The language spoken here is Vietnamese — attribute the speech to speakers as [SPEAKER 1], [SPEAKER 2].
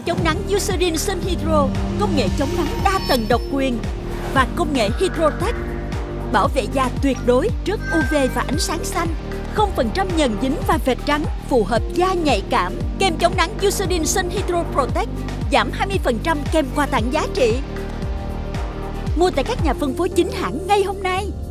[SPEAKER 1] chống nắng Eucerin Sun Hydro, công nghệ chống nắng đa tầng độc quyền và công nghệ Hydrotech, bảo vệ da tuyệt đối trước UV và ánh sáng xanh, 0% nhờn dính và vệt trắng, phù hợp da nhạy cảm. Kem chống nắng Eucerin Sun Hydro Protect giảm 20% kèm quà tặng giá trị. Mua tại các nhà phân phối chính hãng ngay hôm nay.